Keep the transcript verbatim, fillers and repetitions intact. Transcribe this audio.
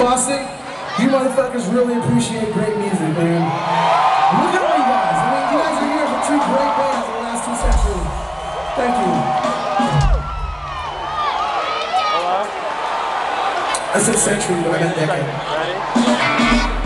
Boston, you motherfuckers really appreciate great music, man. Look at all you guys. I mean, you guys are here for two great bands in the last two centuries. Thank you. Hello? I said century, but I meant decade. Ready?